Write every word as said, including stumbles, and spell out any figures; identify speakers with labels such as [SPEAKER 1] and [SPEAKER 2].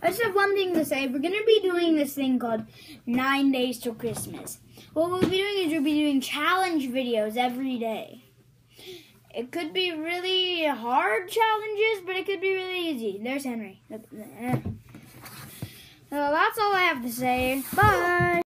[SPEAKER 1] I just have one thing to say. We're going to be doing this thing called Nine Days Till Christmas. What we'll be doing is we'll be doing challenge videos every day. It could be really hard challenges, but it could be really easy. There's Henry. So that's all I have to say. Bye.